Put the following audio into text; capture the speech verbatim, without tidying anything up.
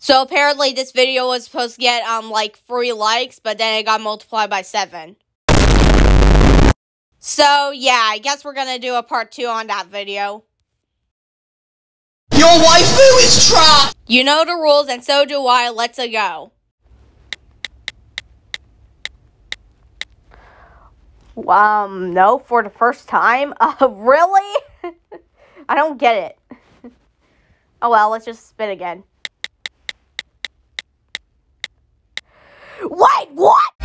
So apparently this video was supposed to get, um, like, three likes, but then it got multiplied by seven. So, yeah, I guess we're gonna do a part two on that video. Your waifu is trash! You know the rules, and so do I. Let's go. Um, no, for the first time? Uh, really? I don't get it. Oh well, let's just spin again. Wait, what?